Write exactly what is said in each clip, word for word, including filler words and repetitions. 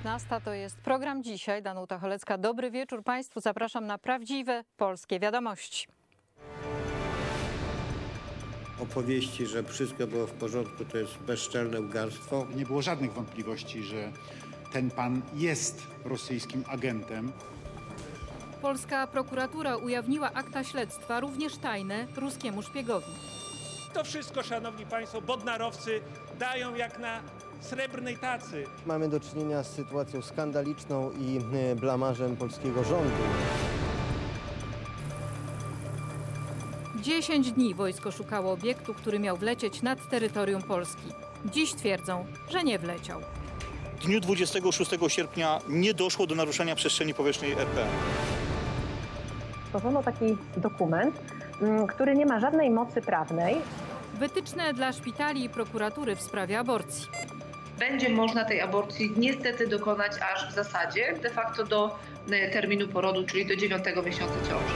dziewiętnasta to jest program Dzisiaj. Danuta Cholecka. Dobry wieczór Państwu. Zapraszam na prawdziwe polskie wiadomości. Opowieści, że wszystko było w porządku, to jest bezczelne łgarstwo. Nie było żadnych wątpliwości, że ten pan jest rosyjskim agentem. Polska prokuratura ujawniła akta śledztwa, również tajne, ruskiemu szpiegowi. To wszystko, szanowni państwo, bodnarowcy dają jak na srebrnej tacy. Mamy do czynienia z sytuacją skandaliczną i blamażem polskiego rządu. Dziesięć dni wojsko szukało obiektu, który miał wlecieć nad terytorium Polski. Dziś twierdzą, że nie wleciał. W dniu dwudziestego szóstego sierpnia nie doszło do naruszenia przestrzeni powietrznej R P. Stworzono taki dokument, który nie ma żadnej mocy prawnej. Wytyczne dla szpitali i prokuratury w sprawie aborcji. Będzie można tej aborcji niestety dokonać aż w zasadzie de facto do terminu porodu, czyli do dziewiątego miesiąca ciąży.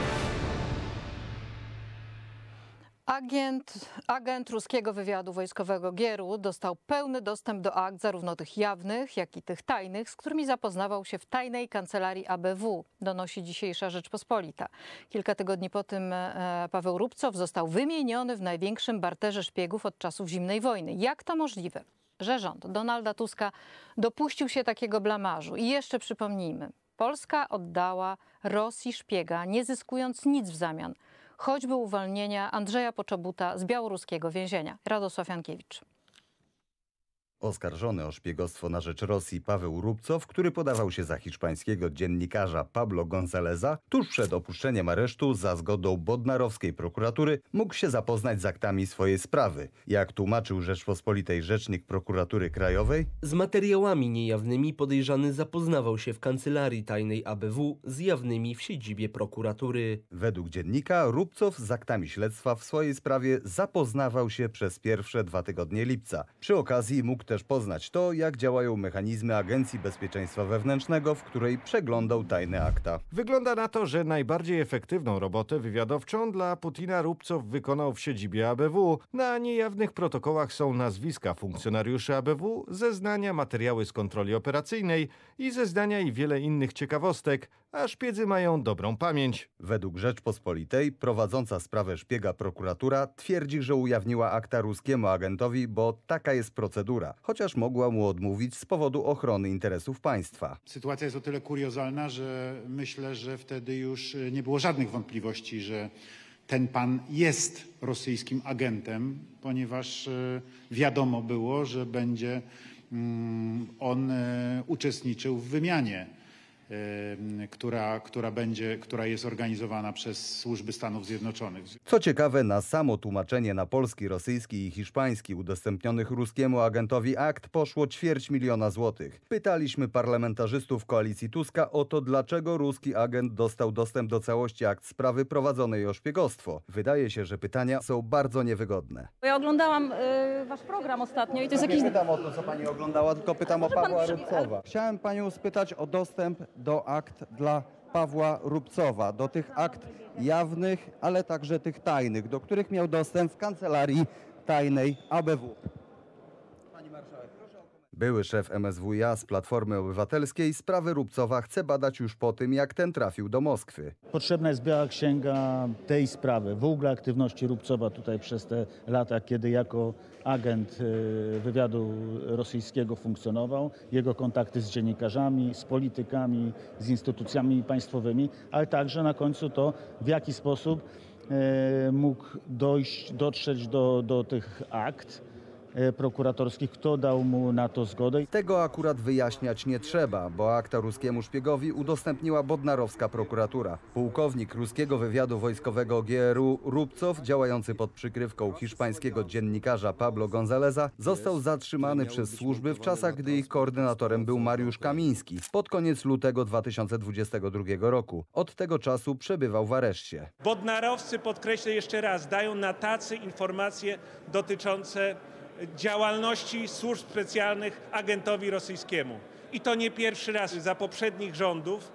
Agent, agent ruskiego wywiadu wojskowego Gieru dostał pełny dostęp do akt, zarówno tych jawnych, jak i tych tajnych, z którymi zapoznawał się w tajnej kancelarii A B W, donosi dzisiejsza Rzeczpospolita. Kilka tygodni po tym e, Paweł Rubcow został wymieniony w największym barterze szpiegów od czasów zimnej wojny. Jak to możliwe, że rząd Donalda Tuska dopuścił się takiego blamażu? I jeszcze przypomnijmy, Polska oddała Rosji szpiega, nie zyskując nic w zamian. Choćby uwolnienia Andrzeja Poczobuta z białoruskiego więzienia. Radosław Jankiewicz. Oskarżony o szpiegostwo na rzecz Rosji Paweł Rubcow, który podawał się za hiszpańskiego dziennikarza Pablo Gonzáleza, tuż przed opuszczeniem aresztu za zgodą bodnarowskiej prokuratury mógł się zapoznać z aktami swojej sprawy. Jak tłumaczył Rzeczpospolitej rzecznik prokuratury krajowej, z materiałami niejawnymi podejrzany zapoznawał się w kancelarii tajnej A B W z jawnymi w siedzibie prokuratury. Według dziennika Rubcow z aktami śledztwa w swojej sprawie zapoznawał się przez pierwsze dwa tygodnie lipca. Przy okazji mógł też poznać to, jak działają mechanizmy Agencji Bezpieczeństwa Wewnętrznego, w której przeglądał tajne akta. Wygląda na to, że najbardziej efektywną robotę wywiadowczą dla Putina Rubcow wykonał w siedzibie A B W. Na niejawnych protokołach są nazwiska funkcjonariuszy A B W, zeznania, materiały z kontroli operacyjnej i zeznania i wiele innych ciekawostek, a szpiedzy mają dobrą pamięć. Według Rzeczpospolitej prowadząca sprawę szpiega prokuratura twierdzi, że ujawniła akta ruskiemu agentowi, bo taka jest procedura, chociaż mogła mu odmówić z powodu ochrony interesów państwa. Sytuacja jest o tyle kuriozalna, że myślę, że wtedy już nie było żadnych wątpliwości, że ten pan jest rosyjskim agentem, ponieważ wiadomo było, że będzie on uczestniczył w wymianie, Która, która, będzie, która jest organizowana przez służby Stanów Zjednoczonych. Co ciekawe, na samo tłumaczenie na polski, rosyjski i hiszpański udostępnionych ruskiemu agentowi akt poszło ćwierć miliona złotych. Pytaliśmy parlamentarzystów koalicji Tuska o to, dlaczego ruski agent dostał dostęp do całości akt sprawy prowadzonej o szpiegostwo. Wydaje się, że pytania są bardzo niewygodne. Ja oglądałam y, wasz program ostatnio i to jest ja jakiś... Nie pytam o to, co pani oglądała, tylko pytam o Pawła Rubcowa. Chciałem panią spytać o dostęp do akt dla Pawła Rubcowa, do tych akt jawnych, ale także tych tajnych, do których miał dostęp w kancelarii tajnej A B W. Pani marszałek, proszę o komentarz. Były szef M S W iA z Platformy Obywatelskiej sprawę Rubcowa chce badać już po tym, jak ten trafił do Moskwy. Potrzebna jest biała księga tej sprawy, w ogóle aktywności Rubcowa tutaj przez te lata, kiedy jako agent wywiadu rosyjskiego funkcjonował, jego kontakty z dziennikarzami, z politykami, z instytucjami państwowymi, ale także na końcu to, w jaki sposób mógł dojść, dotrzeć do, do tych akt prokuratorskich, kto dał mu na to zgodę. Tego akurat wyjaśniać nie trzeba, bo akta ruskiemu szpiegowi udostępniła bodnarowska prokuratura. Pułkownik ruskiego wywiadu wojskowego G R U Rubcow, działający pod przykrywką hiszpańskiego dziennikarza Pablo Gonzáleza, został zatrzymany przez służby w czasach, gdy ich koordynatorem był Mariusz Kamiński, pod koniec lutego dwa tysiące dwudziestego drugiego roku. Od tego czasu przebywał w areszcie. Bodnarowcy, podkreślę jeszcze raz, dają na tacy informacje dotyczące działalności służb specjalnych agentowi rosyjskiemu. I to nie pierwszy raz. Za poprzednich rządów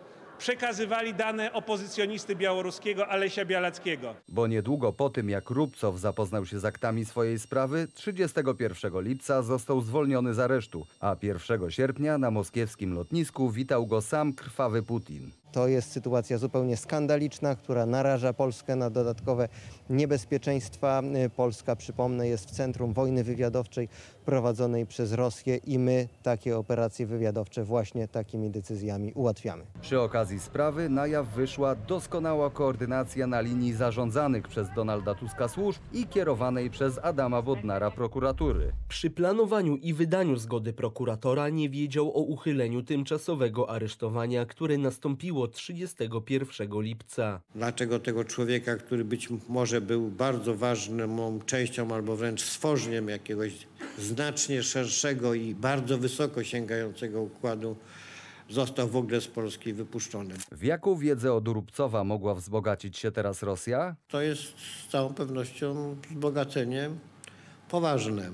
przekazywali dane opozycjonisty białoruskiego Alesia Białackiego. Bo niedługo po tym, jak Rubcow zapoznał się z aktami swojej sprawy, trzydziestego pierwszego lipca został zwolniony z aresztu, a pierwszego sierpnia na moskiewskim lotnisku witał go sam krwawy Putin. To jest sytuacja zupełnie skandaliczna, która naraża Polskę na dodatkowe niebezpieczeństwa. Polska, przypomnę, jest w centrum wojny wywiadowczej prowadzonej przez Rosję i my takie operacje wywiadowcze właśnie takimi decyzjami ułatwiamy. Przy okazji sprawy na jaw wyszła doskonała koordynacja na linii zarządzanych przez Donalda Tuska służb i kierowanej przez Adama Bodnara prokuratury. Przy planowaniu i wydaniu zgody prokuratora nie wiedział o uchyleniu tymczasowego aresztowania, które nastąpiło trzydziestego pierwszego lipca. Dlaczego tego człowieka, który być może był bardzo ważną częścią albo wręcz stworzeniem jakiegoś znacznie szerszego i bardzo wysoko sięgającego układu, został w ogóle z Polski wypuszczony. W jaką wiedzę od Rubcowa mogła wzbogacić się teraz Rosja? To jest z całą pewnością wzbogacenie poważne.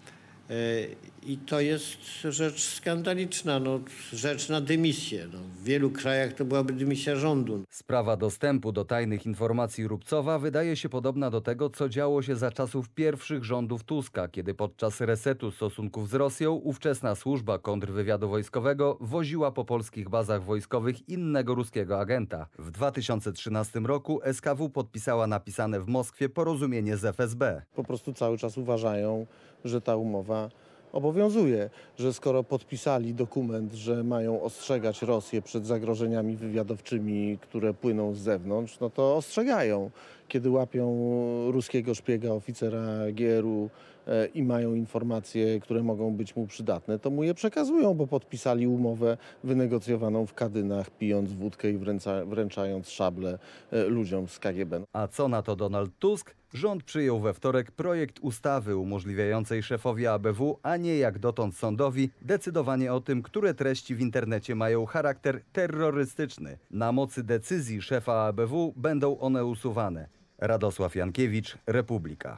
I to jest rzecz skandaliczna, no, rzecz na dymisję. No, w wielu krajach to byłaby dymisja rządu. Sprawa dostępu do tajnych informacji Rubcowa wydaje się podobna do tego, co działo się za czasów pierwszych rządów Tuska, kiedy podczas resetu stosunków z Rosją ówczesna służba kontrwywiadu wojskowego woziła po polskich bazach wojskowych innego ruskiego agenta. W dwa tysiące trzynastym roku S K W podpisała napisane w Moskwie porozumienie z F S B. Po prostu cały czas uważają, że ta umowa obowiązuje, że skoro podpisali dokument, że mają ostrzegać Rosję przed zagrożeniami wywiadowczymi, które płyną z zewnątrz, no to ostrzegają. Kiedy łapią ruskiego szpiega, oficera G R U e, i mają informacje, które mogą być mu przydatne, to mu je przekazują, bo podpisali umowę wynegocjowaną w Kadynach, pijąc wódkę i wręca, wręczając szable e, ludziom z K G B. A co na to Donald Tusk? Rząd przyjął we wtorek projekt ustawy umożliwiającej szefowi A B W, a nie jak dotąd sądowi, decydowanie o tym, które treści w internecie mają charakter terrorystyczny. Na mocy decyzji szefa A B W będą one usuwane. Radosław Jankiewicz, Republika.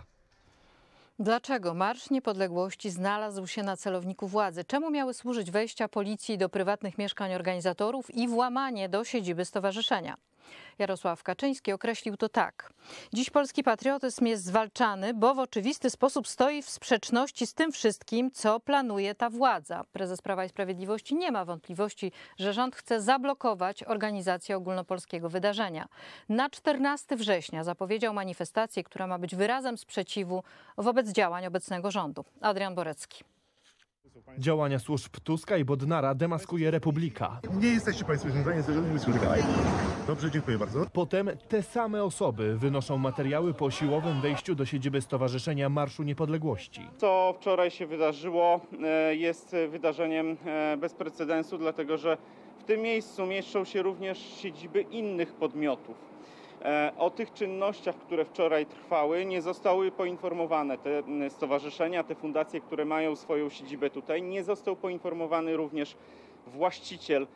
Dlaczego Marsz Niepodległości znalazł się na celowniku władzy? Czemu miały służyć wejścia policji do prywatnych mieszkań organizatorów i włamanie do siedziby stowarzyszenia? Jarosław Kaczyński określił to tak. Dziś polski patriotyzm jest zwalczany, bo w oczywisty sposób stoi w sprzeczności z tym wszystkim, co planuje ta władza. Prezes Prawa i Sprawiedliwości nie ma wątpliwości, że rząd chce zablokować organizację ogólnopolskiego wydarzenia. Na czternastego września zapowiedział manifestację, która ma być wyrazem sprzeciwu wobec działań obecnego rządu. Adrian Borecki. Działania służb Tuska i Bodnara demaskuje Republika. Nie jesteście państwo związani z żadnymi służbami. Dobrze, dziękuję bardzo. Potem te same osoby wynoszą materiały po siłowym wejściu do siedziby Stowarzyszenia Marszu Niepodległości. Co wczoraj się wydarzyło, jest wydarzeniem bez precedensu, dlatego że w tym miejscu mieszczą się również siedziby innych podmiotów. O tych czynnościach, które wczoraj trwały, nie zostały poinformowane te stowarzyszenia, te fundacje, które mają swoją siedzibę tutaj. Nie został poinformowany również właściciel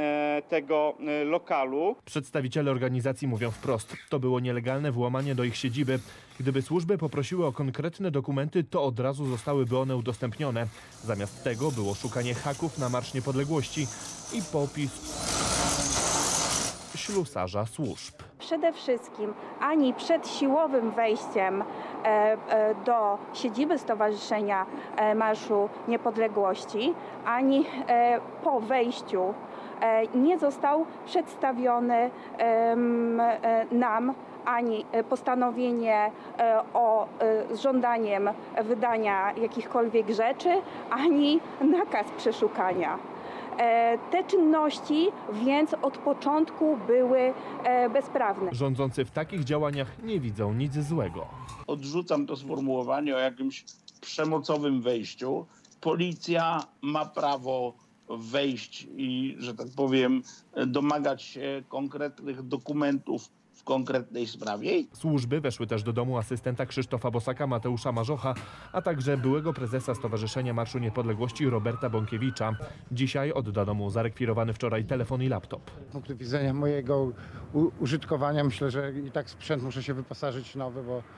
tego lokalu. Przedstawiciele organizacji mówią wprost, to było nielegalne włamanie do ich siedziby. Gdyby służby poprosiły o konkretne dokumenty, to od razu zostałyby one udostępnione. Zamiast tego było szukanie haków na Marsz Niepodległości i popis ślusarza służb. Przede wszystkim ani przed siłowym wejściem do siedziby Stowarzyszenia Marszu Niepodległości, ani po wejściu nie został przedstawiony nam ani postanowienie o z żądaniem wydania jakichkolwiek rzeczy, ani nakaz przeszukania. Te czynności więc od początku były bezprawne. Rządzący w takich działaniach nie widzą nic złego. Odrzucam to sformułowanie o jakimś przemocowym wejściu. Policja ma prawo wejść i, że tak powiem, domagać się konkretnych dokumentów w konkretnej sprawie. Służby weszły też do domu asystenta Krzysztofa Bosaka, Mateusza Marzocha, a także byłego prezesa Stowarzyszenia Marszu Niepodległości Roberta Bąkiewicza. Dzisiaj oddano mu zarekwirowany wczoraj telefon i laptop. Z punktu widzenia mojego użytkowania myślę, że i tak sprzęt muszę się wyposażyć nowy, bo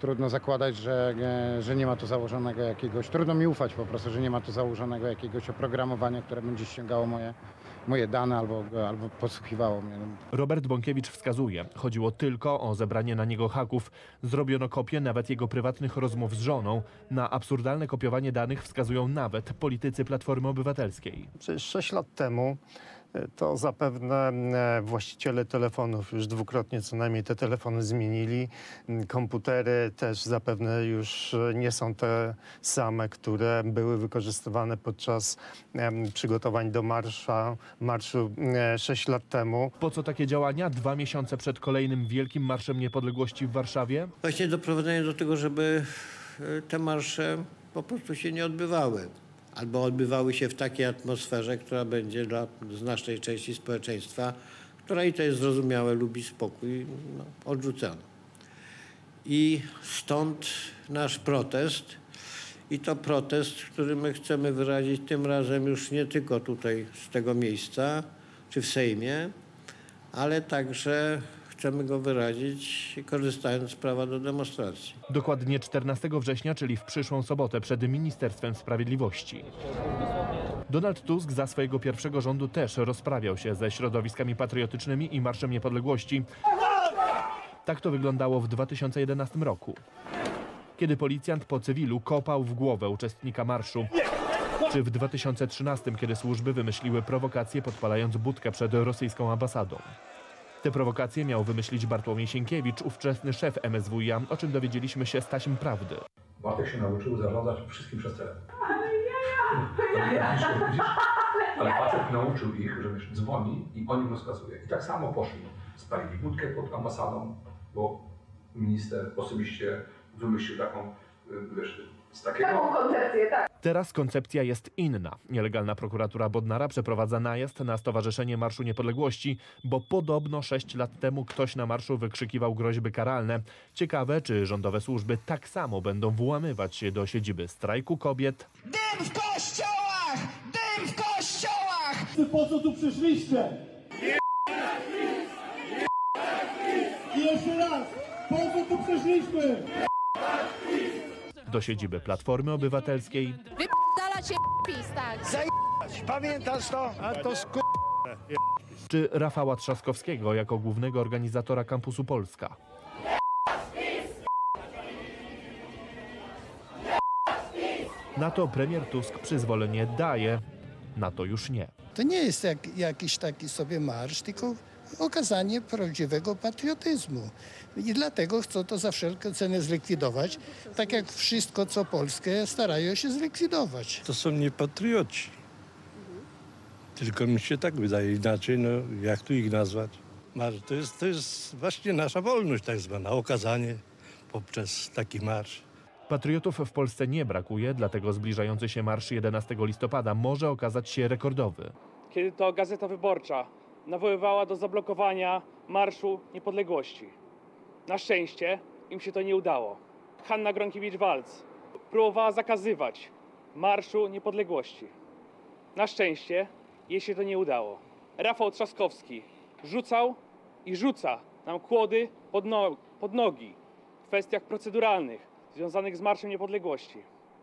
trudno zakładać, że, że nie ma tu założonego jakiegoś, trudno mi ufać po prostu, że nie ma tu założonego jakiegoś oprogramowania, które będzie ściągało moje, moje dane albo, albo podsłuchiwało mnie. Robert Bąkiewicz wskazuje, chodziło tylko o zebranie na niego haków. Zrobiono kopię nawet jego prywatnych rozmów z żoną. Na absurdalne kopiowanie danych wskazują nawet politycy Platformy Obywatelskiej. Przecież sześć lat temu to zapewne właściciele telefonów już dwukrotnie co najmniej te telefony zmienili. Komputery też zapewne już nie są te same, które były wykorzystywane podczas przygotowań do marsza, marszu sześć lat temu. Po co takie działania dwa miesiące przed kolejnym Wielkim Marszem Niepodległości w Warszawie? Właśnie doprowadzenie do tego, żeby te marsze po prostu się nie odbywały. Albo odbywały się w takiej atmosferze, która będzie dla znacznej części społeczeństwa, która i to jest zrozumiałe, lubi spokój, no, odrzucana. I stąd nasz protest. I to protest, który my chcemy wyrazić tym razem już nie tylko tutaj z tego miejsca, czy w Sejmie, ale także chcemy go wyrazić korzystając z prawa do demonstracji. Dokładnie czternastego września, czyli w przyszłą sobotę przed Ministerstwem Sprawiedliwości. Donald Tusk za swojego pierwszego rządu też rozprawiał się ze środowiskami patriotycznymi i Marszem Niepodległości. Tak to wyglądało w dwa tysiące jedenastym roku, kiedy policjant po cywilu kopał w głowę uczestnika marszu. Czy w dwa tysiące trzynastym, kiedy służby wymyśliły prowokację, podpalając budkę przed rosyjską ambasadą. Te prowokacje miał wymyślić Bartłomiej Sienkiewicz, ówczesny szef M S W iA, o czym dowiedzieliśmy się z taśm Prawdy. Bartek się nauczył zarządzać wszystkim przez telefon. Ale facet nauczył ich, że wiesz, dzwoni i on im rozkazuje. I tak samo poszli. Spalili budkę pod ambasadą, bo minister osobiście wymyślił taką, wiesz, z takiego... Taką koncepcję, tak. Teraz koncepcja jest inna. Nielegalna prokuratura Bodnara przeprowadza najazd na Stowarzyszenie Marszu Niepodległości, bo podobno sześć lat temu ktoś na marszu wykrzykiwał groźby karalne. Ciekawe, czy rządowe służby tak samo będą włamywać się do siedziby Strajku Kobiet. Dym w kościołach! Dym w kościołach! Po co tu przyszliście? I jeszcze raz, po co tu przyszliśmy? Do siedziby Platformy Obywatelskiej. Wyp***dalacie PiS, tak. Zajebać, pamiętasz to? A to sk... Czy Rafała Trzaskowskiego jako głównego organizatora Kampusu Polska. Na to premier Tusk przyzwolenie daje, na to już nie. To nie jest jak, jakiś taki sobie marsz, tylko okazanie prawdziwego patriotyzmu. I dlatego chcą to za wszelką cenę zlikwidować, tak jak wszystko, co polskie, starają się zlikwidować. To są nie patrioci. Tylko mi się tak wydaje, inaczej, no jak tu ich nazwać? Marsz to jest, to jest właśnie nasza wolność tak zwana, okazanie poprzez taki marsz. Patriotów w Polsce nie brakuje, dlatego zbliżający się marsz jedenastego listopada może okazać się rekordowy. Kiedy to Gazeta Wyborcza nawoływała do zablokowania Marszu Niepodległości. Na szczęście im się to nie udało. Hanna Gronkiewicz-Waltz próbowała zakazywać Marszu Niepodległości. Na szczęście jej się to nie udało. Rafał Trzaskowski rzucał i rzuca nam kłody pod, no, pod nogi w kwestiach proceduralnych związanych z Marszem Niepodległości.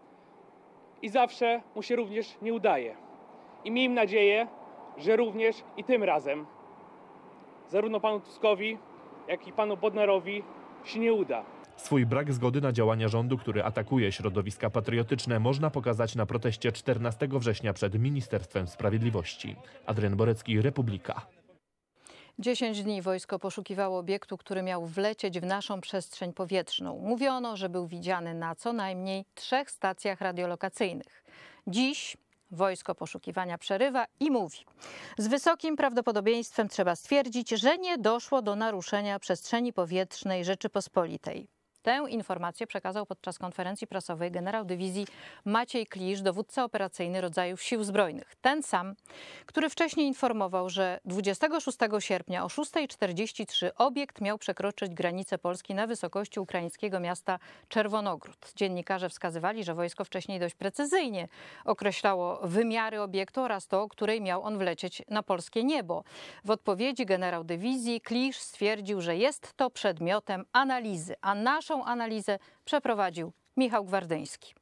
I zawsze mu się również nie udaje. I miejmy nadzieję, że również i tym razem zarówno panu Tuskowi, jak i panu Bodnarowi się nie uda. Swój brak zgody na działania rządu, który atakuje środowiska patriotyczne, można pokazać na proteście czternastego września przed Ministerstwem Sprawiedliwości. Adrian Borecki, Republika. Dziesięć dni wojsko poszukiwało obiektu, który miał wlecieć w naszą przestrzeń powietrzną. Mówiono, że był widziany na co najmniej trzech stacjach radiolokacyjnych. Dziś wojsko poszukiwania przerywa i mówi: z wysokim prawdopodobieństwem trzeba stwierdzić, że nie doszło do naruszenia przestrzeni powietrznej Rzeczypospolitej. Tę informację przekazał podczas konferencji prasowej generał dywizji Maciej Klisz, dowódca operacyjny rodzajów Sił Zbrojnych. Ten sam, który wcześniej informował, że dwudziestego szóstego sierpnia o szóstej czterdzieści trzy obiekt miał przekroczyć granicę Polski na wysokości ukraińskiego miasta Czerwonogród. Dziennikarze wskazywali, że wojsko wcześniej dość precyzyjnie określało wymiary obiektu oraz to, o której miał on wlecieć na polskie niebo. W odpowiedzi generał dywizji Klisz stwierdził, że jest to przedmiotem analizy, a nasza Naszą analizę przeprowadził Michał Gwardyński.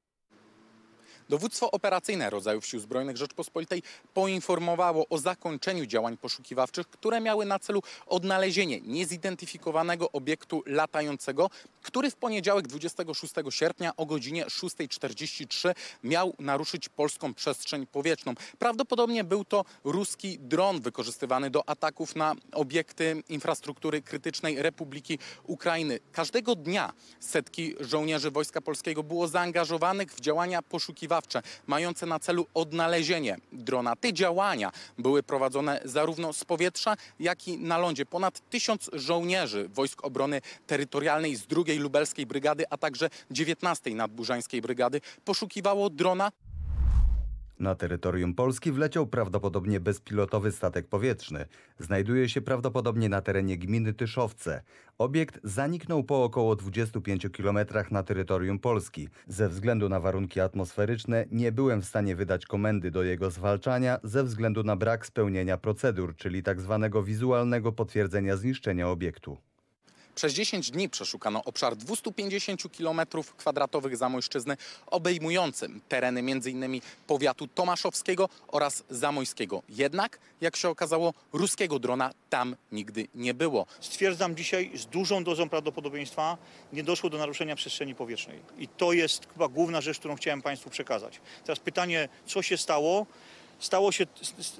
Dowództwo operacyjne rodzajów Sił Zbrojnych Rzeczpospolitej poinformowało o zakończeniu działań poszukiwawczych, które miały na celu odnalezienie niezidentyfikowanego obiektu latającego, który w poniedziałek dwudziestego szóstego sierpnia o godzinie szóstej czterdzieści trzy miał naruszyć polską przestrzeń powietrzną. Prawdopodobnie był to ruski dron wykorzystywany do ataków na obiekty infrastruktury krytycznej Republiki Ukrainy. Każdego dnia setki żołnierzy Wojska Polskiego było zaangażowanych w działania poszukiwawcze mające na celu odnalezienie drona. Te działania były prowadzone zarówno z powietrza, jak i na lądzie. Ponad tysiąc żołnierzy Wojsk Obrony Terytorialnej z drugiej Lubelskiej Brygady, a także dziewiętnastej Nadburzańskiej Brygady poszukiwało drona. Na terytorium Polski wleciał prawdopodobnie bezpilotowy statek powietrzny. Znajduje się prawdopodobnie na terenie gminy Tyszowce. Obiekt zaniknął po około dwudziestu pięciu kilometrach na terytorium Polski. Ze względu na warunki atmosferyczne nie byłem w stanie wydać komendy do jego zwalczania ze względu na brak spełnienia procedur, czyli tak zwanego wizualnego potwierdzenia zniszczenia obiektu. Przez dziesięć dni przeszukano obszar dwustu pięćdziesięciu kilometrów kwadratowych Zamojszczyzny, obejmujący tereny między innymi powiatu tomaszowskiego oraz zamojskiego. Jednak, jak się okazało, ruskiego drona tam nigdy nie było. Stwierdzam dzisiaj z dużą dozą prawdopodobieństwa, nie doszło do naruszenia przestrzeni powietrznej. I to jest chyba główna rzecz, którą chciałem Państwu przekazać. Teraz pytanie, co się stało? Stało się,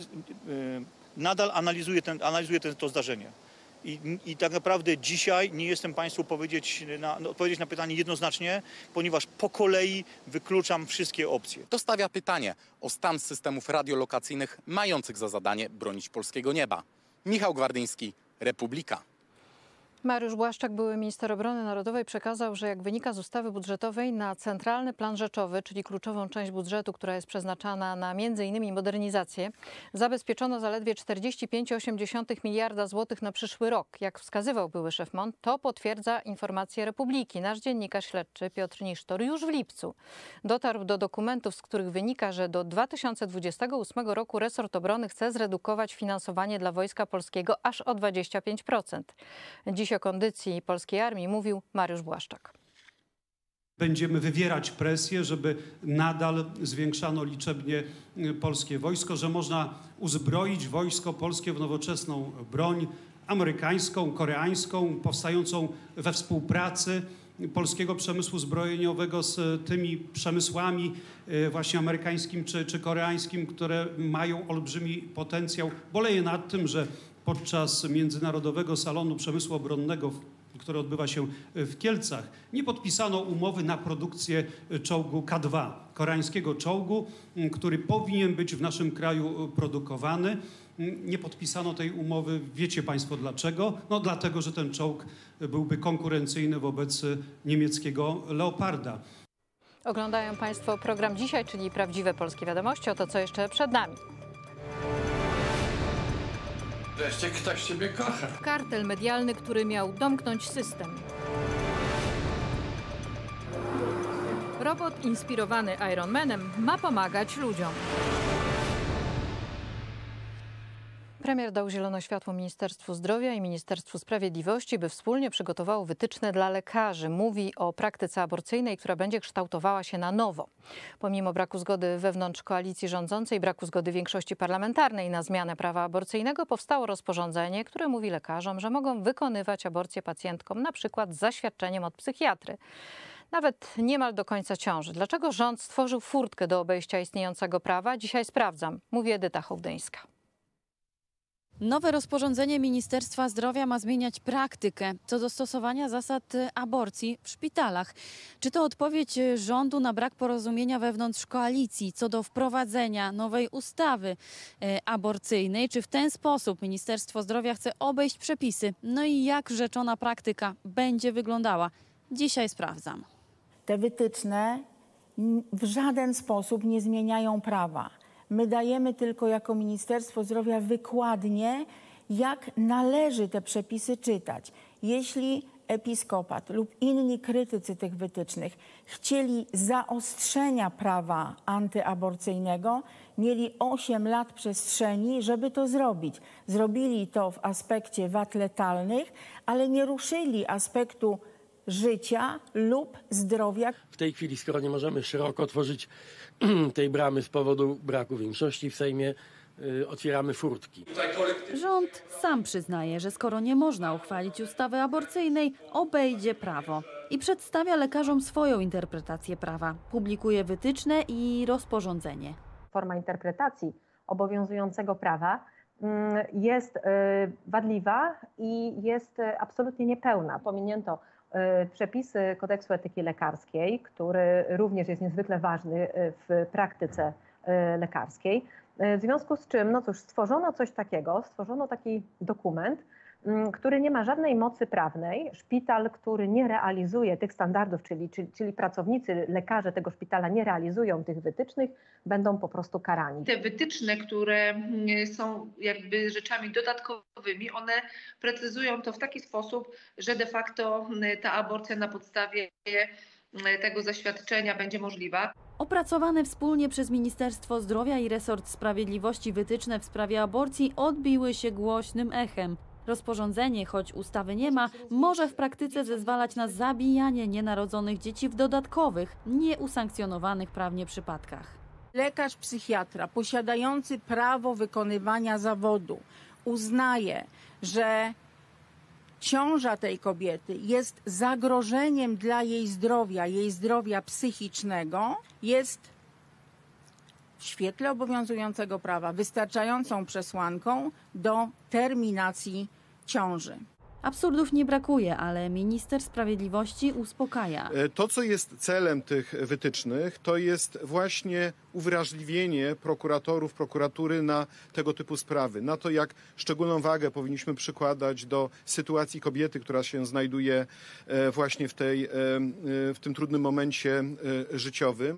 nadal analizuję, ten, analizuję ten, to zdarzenie. I, I tak naprawdę dzisiaj nie jestem Państwu powiedzieć na, no, odpowiedzieć na pytanie jednoznacznie, ponieważ po kolei wykluczam wszystkie opcje. To stawia pytanie o stan systemów radiolokacyjnych mających za zadanie bronić polskiego nieba. Michał Gwardyński, Republika. Mariusz Błaszczak, były minister obrony narodowej, przekazał, że jak wynika z ustawy budżetowej, na centralny plan rzeczowy, czyli kluczową część budżetu, która jest przeznaczana na między innymi modernizację, zabezpieczono zaledwie czterdzieści pięć przecinek osiem miliarda złotych na przyszły rok. Jak wskazywał były szef M O N, to potwierdza informacje Republiki. Nasz dziennikarz śledczy Piotr Nisztor już w lipcu dotarł do dokumentów, z których wynika, że do dwa tysiące dwudziestego ósmego roku resort obrony chce zredukować finansowanie dla Wojska Polskiego aż o dwadzieścia pięć procent. Dziś o kondycji polskiej armii mówił Mariusz Błaszczak. Będziemy wywierać presję, żeby nadal zwiększano liczebnie polskie wojsko, że można uzbroić wojsko polskie w nowoczesną broń amerykańską, koreańską, powstającą we współpracy polskiego przemysłu zbrojeniowego z tymi przemysłami właśnie amerykańskim czy, czy koreańskim, które mają olbrzymi potencjał. Boleję nad tym, że podczas Międzynarodowego Salonu Przemysłu Obronnego, który odbywa się w Kielcach, nie podpisano umowy na produkcję czołgu K dwa, koreańskiego czołgu, który powinien być w naszym kraju produkowany. Nie podpisano tej umowy. Wiecie Państwo dlaczego? No dlatego, że ten czołg byłby konkurencyjny wobec niemieckiego Leoparda. Oglądają Państwo program Dzisiaj, czyli Prawdziwe Polskie Wiadomości. O to, co jeszcze przed nami. Wreszcie ktoś Ciebie kocha. Kartel medialny, który miał domknąć system. Robot inspirowany Iron Manem ma pomagać ludziom. Premier dał zielone światło Ministerstwu Zdrowia i Ministerstwu Sprawiedliwości, by wspólnie przygotowało wytyczne dla lekarzy. Mówi o praktyce aborcyjnej, która będzie kształtowała się na nowo. Pomimo braku zgody wewnątrz koalicji rządzącej, braku zgody większości parlamentarnej na zmianę prawa aborcyjnego, powstało rozporządzenie, które mówi lekarzom, że mogą wykonywać aborcję pacjentkom na przykład z zaświadczeniem od psychiatry. Nawet niemal do końca ciąży. Dlaczego rząd stworzył furtkę do obejścia istniejącego prawa? Dzisiaj sprawdzam, mówi Edyta Hołdyńska. Nowe rozporządzenie Ministerstwa Zdrowia ma zmieniać praktykę co do stosowania zasad aborcji w szpitalach. Czy to odpowiedź rządu na brak porozumienia wewnątrz koalicji co do wprowadzenia nowej ustawy aborcyjnej? Czy w ten sposób Ministerstwo Zdrowia chce obejść przepisy? No i jak rzeczona praktyka będzie wyglądała? Dzisiaj sprawdzam. Te wytyczne w żaden sposób nie zmieniają prawa. My dajemy tylko jako Ministerstwo Zdrowia wykładnię, jak należy te przepisy czytać. Jeśli episkopat lub inni krytycy tych wytycznych chcieli zaostrzenia prawa antyaborcyjnego, mieli osiem lat przestrzeni, żeby to zrobić. Zrobili to w aspekcie wad letalnych, ale nie ruszyli aspektu życia lub zdrowia. W tej chwili, skoro nie możemy szeroko otworzyć tej bramy z powodu braku większości w Sejmie, yy, otwieramy furtki. Rząd sam przyznaje, że skoro nie można uchwalić ustawy aborcyjnej, obejdzie prawo i przedstawia lekarzom swoją interpretację prawa. Publikuje wytyczne i rozporządzenie. Forma interpretacji obowiązującego prawa jest wadliwa i jest absolutnie niepełna. Pominięto przepisy kodeksu etyki lekarskiej, który również jest niezwykle ważny w praktyce lekarskiej. W związku z czym, no cóż, stworzono coś takiego, stworzono taki dokument, który nie ma żadnej mocy prawnej. Szpital, który nie realizuje tych standardów, czyli, czyli, czyli pracownicy, lekarze tego szpitala nie realizują tych wytycznych, będą po prostu karani. Te wytyczne, które są jakby rzeczami dodatkowymi, one precyzują to w taki sposób, że de facto ta aborcja na podstawie tego zaświadczenia będzie możliwa. Opracowane wspólnie przez Ministerstwo Zdrowia i Resort Sprawiedliwości wytyczne w sprawie aborcji odbiły się głośnym echem. Rozporządzenie, choć ustawy nie ma, może w praktyce zezwalać na zabijanie nienarodzonych dzieci w dodatkowych, nieusankcjonowanych prawnie przypadkach. Lekarz psychiatra posiadający prawo wykonywania zawodu uznaje, że ciąża tej kobiety jest zagrożeniem dla jej zdrowia, jej zdrowia psychicznego, jest w świetle obowiązującego prawa wystarczającą przesłanką do terminacji ciąży. Absurdów nie brakuje, ale minister sprawiedliwości uspokaja. To, co jest celem tych wytycznych, to jest właśnie uwrażliwienie prokuratorów, prokuratury na tego typu sprawy. Na to, jak szczególną wagę powinniśmy przykładać do sytuacji kobiety, która się znajduje właśnie w, tej, w tym trudnym momencie życiowym.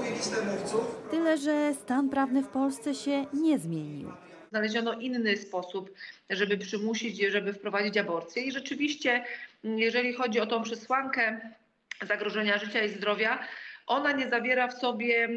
Tyle, że stan prawny w Polsce się nie zmienił. Znaleziono inny sposób, żeby przymusić, żeby wprowadzić aborcję. I rzeczywiście, jeżeli chodzi o tą przesłankę zagrożenia życia i zdrowia, ona nie zawiera w sobie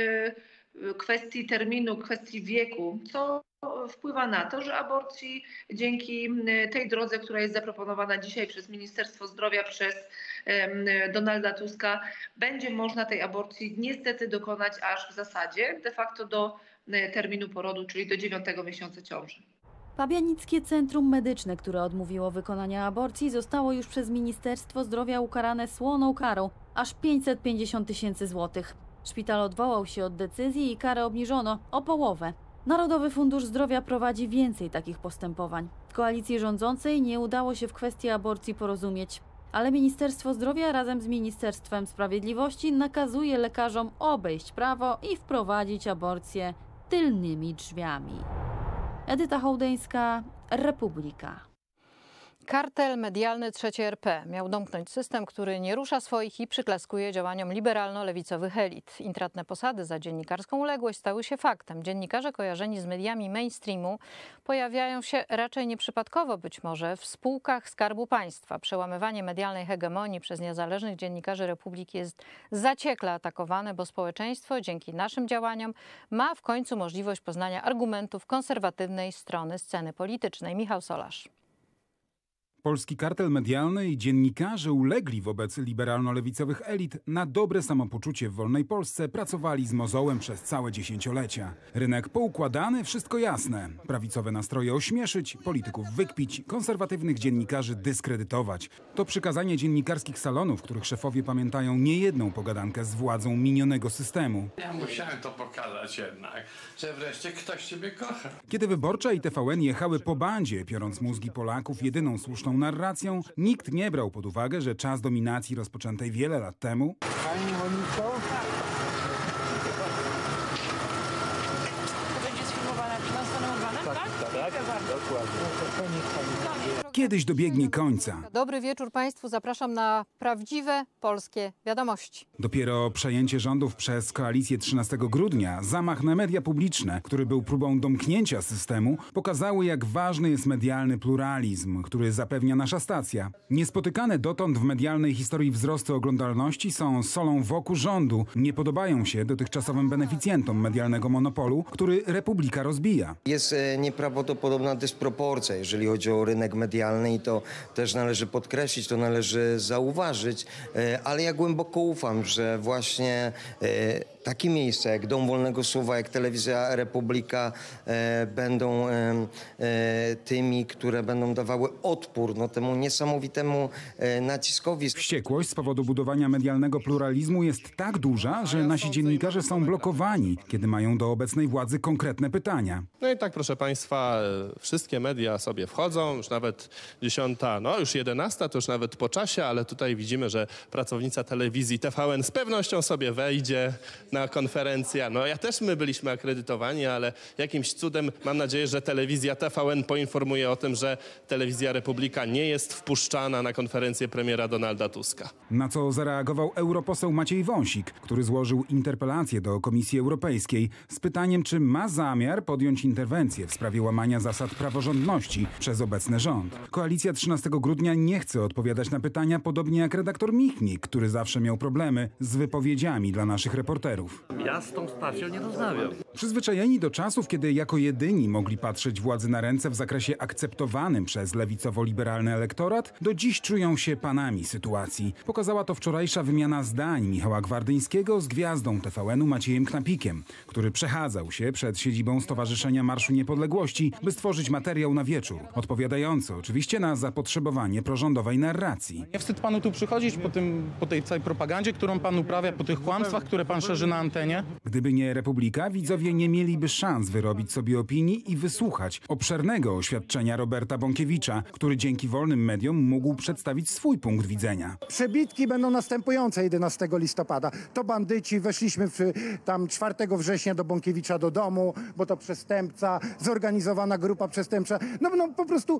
kwestii terminu, kwestii wieku, co wpływa na to, że aborcji dzięki tej drodze, która jest zaproponowana dzisiaj przez Ministerstwo Zdrowia, przez Donalda Tuska, będzie można tej aborcji niestety dokonać aż w zasadzie de facto do terminu porodu, czyli do dziewiątego miesiąca ciąży. Pabianickie Centrum Medyczne, które odmówiło wykonania aborcji, zostało już przez Ministerstwo Zdrowia ukarane słoną karą, aż pięćset pięćdziesiąt tysięcy złotych. Szpital odwołał się od decyzji i karę obniżono o połowę. Narodowy Fundusz Zdrowia prowadzi więcej takich postępowań. Koalicji rządzącej nie udało się w kwestii aborcji porozumieć, ale Ministerstwo Zdrowia razem z Ministerstwem Sprawiedliwości nakazuje lekarzom obejść prawo i wprowadzić aborcję tylnymi drzwiami. Edyta Hołdeńska, Republika. Kartel medialny trzeciej R P miał domknąć system, który nie rusza swoich i przyklaskuje działaniom liberalno-lewicowych elit. Intratne posady za dziennikarską uległość stały się faktem. Dziennikarze kojarzeni z mediami mainstreamu pojawiają się raczej nieprzypadkowo być może w spółkach Skarbu Państwa. Przełamywanie medialnej hegemonii przez niezależnych dziennikarzy Republiki jest zaciekle atakowane, bo społeczeństwo dzięki naszym działaniom ma w końcu możliwość poznania argumentów konserwatywnej strony sceny politycznej. Michał Solarz. Polski kartel medialny i dziennikarze ulegli wobec liberalno-lewicowych elit na dobre samopoczucie w wolnej Polsce pracowali z mozołem przez całe dziesięciolecia. Rynek poukładany, wszystko jasne. Prawicowe nastroje ośmieszyć, polityków wykpić, konserwatywnych dziennikarzy dyskredytować. To przykazanie dziennikarskich salonów, w których szefowie pamiętają niejedną pogadankę z władzą minionego systemu. Ja musiałem to pokazać jednak, że wreszcie ktoś ciebie kocha. Kiedy Wyborcza i T V N jechały po bandzie, piorąc mózgi Polaków jedyną słuszną narracją, nikt nie brał pod uwagę, że czas dominacji rozpoczętej wiele lat temu Pani Moniko? To będzie sfilmowane przy nas stanowanym, tak? Tak, tak, dokładnie. kiedyś dobiegnie końca. Dobry wieczór Państwu, zapraszam na prawdziwe polskie wiadomości. Dopiero przejęcie rządów przez koalicję trzynastego grudnia, zamach na media publiczne, który był próbą domknięcia systemu, pokazały, jak ważny jest medialny pluralizm, który zapewnia nasza stacja. Niespotykane dotąd w medialnej historii wzrosty oglądalności są solą wokół rządu. Nie podobają się dotychczasowym beneficjentom medialnego monopolu, który Republika rozbija. Jest nieprawdopodobna dysproporcja, jeżeli chodzi o rynek medialny i to też należy podkreślić, to należy zauważyć, ale ja głęboko ufam, że właśnie takie miejsca jak Dom Wolnego Słowa, jak Telewizja Republika e, będą e, e, tymi, które będą dawały odpór no, temu niesamowitemu e, naciskowi. Wściekłość z powodu budowania medialnego pluralizmu jest tak duża, że nasi dziennikarze są blokowani, kiedy mają do obecnej władzy konkretne pytania. No i tak, proszę państwa, wszystkie media sobie wchodzą, już nawet dziesiąta, no już jedenasta, to już nawet po czasie, ale tutaj widzimy, że pracownica telewizji T V N z pewnością sobie wejdzie na konferencję. No ja też my byliśmy akredytowani, ale jakimś cudem mam nadzieję, że telewizja T V N poinformuje o tym, że Telewizja Republika nie jest wpuszczana na konferencję premiera Donalda Tuska. Na co zareagował europoseł Maciej Wąsik, który złożył interpelację do Komisji Europejskiej z pytaniem, czy ma zamiar podjąć interwencję w sprawie łamania zasad praworządności przez obecny rząd. Koalicja trzynastego grudnia nie chce odpowiadać na pytania, podobnie jak redaktor Michnik, który zawsze miał problemy z wypowiedziami dla naszych reporterów. Ja z tą stacją nie rozmawiam. Przyzwyczajeni do czasów, kiedy jako jedyni mogli patrzeć władzy na ręce w zakresie akceptowanym przez lewicowo-liberalny elektorat, do dziś czują się panami sytuacji. Pokazała to wczorajsza wymiana zdań Michała Gwardyńskiego z gwiazdą T V N-u Maciejem Knapikiem, który przechadzał się przed siedzibą Stowarzyszenia Marszu Niepodległości, by stworzyć materiał na wieczór, odpowiadający oczywiście na zapotrzebowanie prorządowej narracji. Nie wstyd panu tu przychodzić po, tym, po tej całej propagandzie, którą pan uprawia, po tych kłamstwach, które pan szerzy na antenie? Gdyby nie Republika, widzowie nie mieliby szans wyrobić sobie opinii i wysłuchać obszernego oświadczenia Roberta Bąkiewicza, który dzięki wolnym mediom mógł przedstawić swój punkt widzenia. Przebitki będą następujące jedenastego listopada. To bandyci, weszliśmy w, tam czwartego września do Bąkiewicza do domu, bo to przestępca, zorganizowana grupa przestępcza. No, no po prostu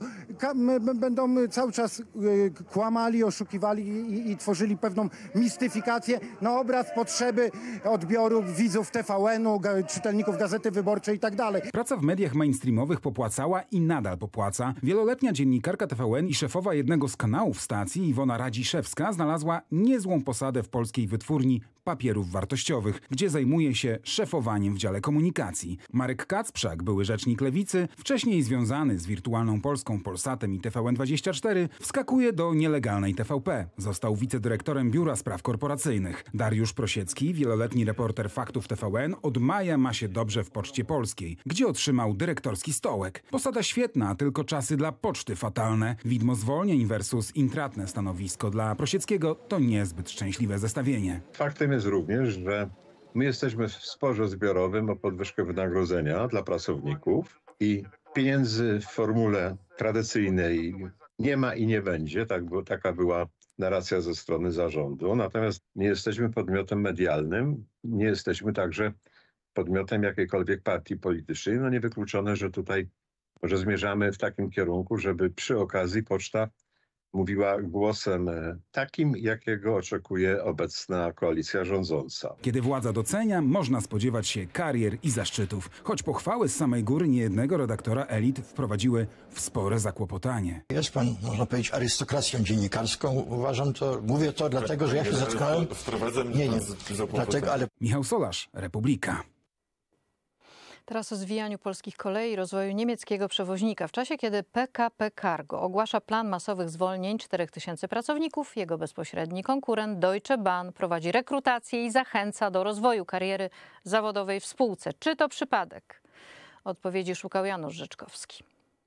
będą cały czas y, kłamali, oszukiwali i, i tworzyli pewną mistyfikację na obraz potrzeby odbioru widzów T V N-u, czytelników Gazety Wyborczej i tak dalej. Praca w mediach mainstreamowych popłacała i nadal popłaca. Wieloletnia dziennikarka T V N i szefowa jednego z kanałów stacji, Iwona Radziszewska, znalazła niezłą posadę w polskiej wytwórni papierów wartościowych, gdzie zajmuje się szefowaniem w dziale komunikacji. Marek Kacprzak, były rzecznik Lewicy, wcześniej związany z Wirtualną Polską, Polsatem i T V N dwadzieścia cztery, wskakuje do nielegalnej T V P. Został wicedyrektorem Biura Spraw Korporacyjnych. Dariusz Prosiecki, wieloletni reporter Faktów T V N, od maja ma się dobrze w Poczcie Polskiej, gdzie otrzymał dyrektorski stołek. Posada świetna, tylko czasy dla poczty fatalne. Widmo zwolnień versus intratne stanowisko dla Prosieckiego to niezbyt szczęśliwe zestawienie. Faktem jest również, że my jesteśmy w sporze zbiorowym o podwyżkę wynagrodzenia dla pracowników i pieniędzy w formule tradycyjnej nie ma i nie będzie. Tak, bo taka była narracja ze strony zarządu. Natomiast nie jesteśmy podmiotem medialnym, nie jesteśmy także podmiotem jakiejkolwiek partii politycznej. No niewykluczone, że tutaj może zmierzamy w takim kierunku, żeby przy okazji poczta mówiła głosem takim, jakiego oczekuje obecna koalicja rządząca. Kiedy władza docenia, można spodziewać się karier i zaszczytów. Choć pochwały z samej góry niejednego redaktora Elit wprowadziły w spore zakłopotanie. Jest pan, można powiedzieć, arystokracją dziennikarską. Uważam to, mówię to dlatego, że ja się zatknąłem. Nie, nie, dlatego, ale... Michał Solarz, Republika. Teraz o zwijaniu polskich kolei i rozwoju niemieckiego przewoźnika. W czasie, kiedy P K P Cargo ogłasza plan masowych zwolnień czterech tysięcy pracowników, jego bezpośredni konkurent Deutsche Bahn prowadzi rekrutację i zachęca do rozwoju kariery zawodowej w spółce. Czy to przypadek? Odpowiedzi szukał Janusz Rzeczkowski.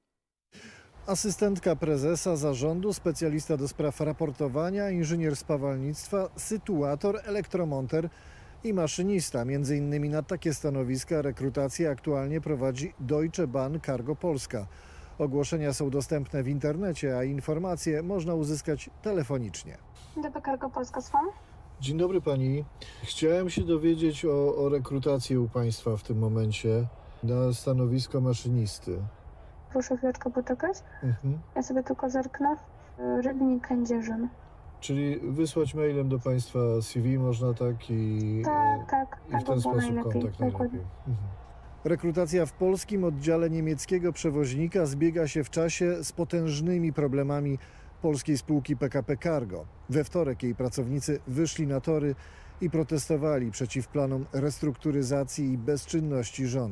Asystentka prezesa zarządu, specjalista do spraw raportowania, inżynier spawalnictwa, sytuator, elektromonter i maszynista. Między innymi na takie stanowiska rekrutację aktualnie prowadzi Deutsche Bahn Cargo Polska. Ogłoszenia są dostępne w internecie, a informacje można uzyskać telefonicznie. D P Cargo Polska, słucham? Dzień dobry pani. Chciałem się dowiedzieć o, o rekrutację u państwa w tym momencie na stanowisko maszynisty. Proszę chwileczkę poczekać. Mhm. Ja sobie tylko zerknę. Rybnik Kędzierzyn. Czyli wysłać mailem do państwa C V można tak i, tak, tak, i w ten sposób najlepiej, kontakt najlepiej. Mhm. Rekrutacja w polskim oddziale niemieckiego przewoźnika zbiega się w czasie z potężnymi problemami polskiej spółki P K P Cargo. We wtorek jej pracownicy wyszli na tory i protestowali przeciw planom restrukturyzacji i bezczynności rządu.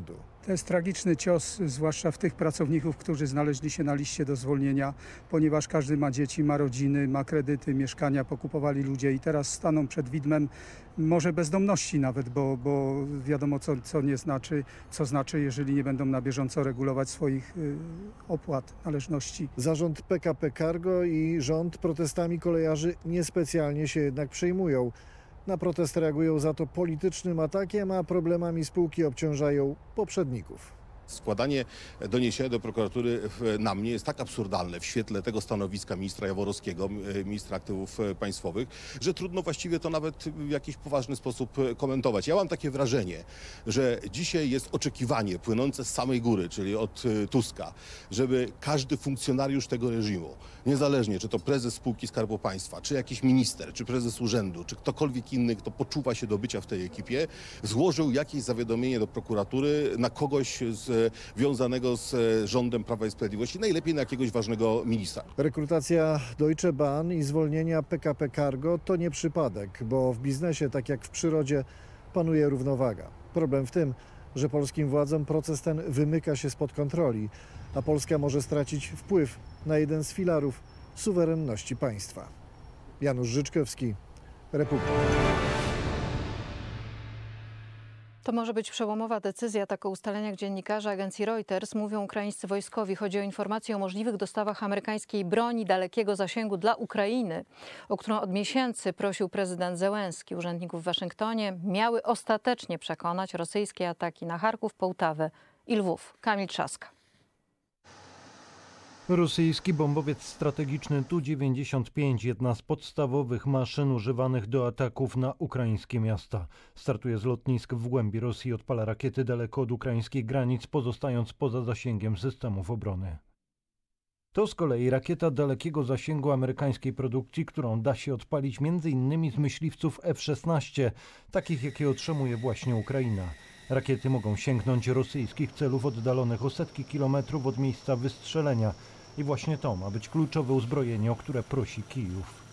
To jest tragiczny cios, zwłaszcza w tych pracowników, którzy znaleźli się na liście do zwolnienia, ponieważ każdy ma dzieci, ma rodziny, ma kredyty, mieszkania, pokupowali ludzie i teraz staną przed widmem może bezdomności nawet, bo, bo wiadomo co, co nie znaczy, co znaczy, jeżeli nie będą na bieżąco regulować swoich y, opłat, należności. Zarząd P K P Cargo i rząd protestami kolejarzy niespecjalnie się jednak przejmują. Na protest reagują za to politycznym atakiem, a problemami spółki obciążają poprzedników. Składanie doniesienia do prokuratury na mnie jest tak absurdalne w świetle tego stanowiska ministra Jaworowskiego, ministra aktywów państwowych, że trudno właściwie to nawet w jakiś poważny sposób komentować. Ja mam takie wrażenie, że dzisiaj jest oczekiwanie płynące z samej góry, czyli od Tuska, żeby każdy funkcjonariusz tego reżimu, niezależnie czy to prezes spółki Skarbu Państwa, czy jakiś minister, czy prezes urzędu, czy ktokolwiek inny, kto poczuwa się do bycia w tej ekipie, złożył jakieś zawiadomienie do prokuratury na kogoś z wiązanego z rządem Prawa i Sprawiedliwości, najlepiej na jakiegoś ważnego ministra. Rekrutacja Deutsche Bahn i zwolnienia P K P Cargo to nie przypadek, bo w biznesie, tak jak w przyrodzie, panuje równowaga. Problem w tym, że polskim władzom proces ten wymyka się spod kontroli, a Polska może stracić wpływ na jeden z filarów suwerenności państwa. Janusz Życzkowski, Republika. To może być przełomowa decyzja, tak o ustaleniach dziennikarza agencji Reuters mówią ukraińscy wojskowi. Chodzi o informacje o możliwych dostawach amerykańskiej broni dalekiego zasięgu dla Ukrainy, o którą od miesięcy prosił prezydent Zełenski. Urzędników w Waszyngtonie miały ostatecznie przekonać rosyjskie ataki na Charków, Połtawę i Lwów. Kamil Trzaska. Rosyjski bombowiec strategiczny Tu dziewięćdziesiąt pięć, jedna z podstawowych maszyn używanych do ataków na ukraińskie miasta. Startuje z lotnisk w głębi Rosji i odpala rakiety daleko od ukraińskich granic, pozostając poza zasięgiem systemów obrony. To z kolei rakieta dalekiego zasięgu amerykańskiej produkcji, którą da się odpalić między innymi z myśliwców F szesnaście, takich jakie otrzymuje właśnie Ukraina. Rakiety mogą sięgnąć rosyjskich celów oddalonych o setki kilometrów od miejsca wystrzelenia. I właśnie to ma być kluczowe uzbrojenie, o które prosi Kijów.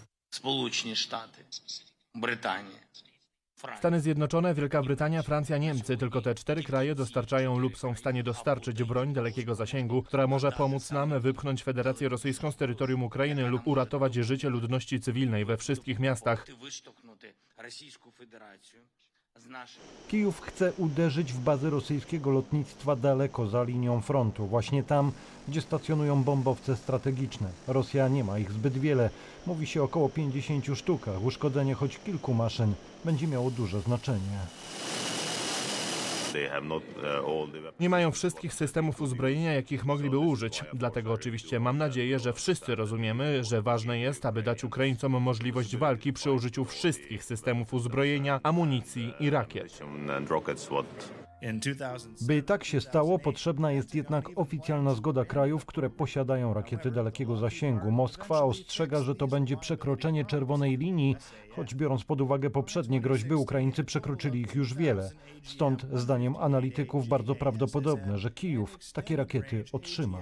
Stany Zjednoczone, Wielka Brytania, Francja, Niemcy. Tylko te cztery kraje dostarczają lub są w stanie dostarczyć broń dalekiego zasięgu, która może pomóc nam wypchnąć Federację Rosyjską z terytorium Ukrainy lub uratować życie ludności cywilnej we wszystkich miastach. Kijów chce uderzyć w bazy rosyjskiego lotnictwa daleko za linią frontu, właśnie tam, gdzie stacjonują bombowce strategiczne. Rosja nie ma ich zbyt wiele, mówi się o około pięćdziesięciu sztukach. Uszkodzenie choć kilku maszyn będzie miało duże znaczenie. Nie mają wszystkich systemów uzbrojenia, jakich mogliby użyć. Dlatego oczywiście mam nadzieję, że wszyscy rozumiemy, że ważne jest, aby dać Ukraińcom możliwość walki przy użyciu wszystkich systemów uzbrojenia, amunicji i rakiet. By tak się stało, potrzebna jest jednak oficjalna zgoda krajów, które posiadają rakiety dalekiego zasięgu. Moskwa ostrzega, że to będzie przekroczenie czerwonej linii, choć biorąc pod uwagę poprzednie groźby, Ukraińcy przekroczyli ich już wiele. Stąd, zdaniem analityków, bardzo prawdopodobne, że Kijów takie rakiety otrzyma.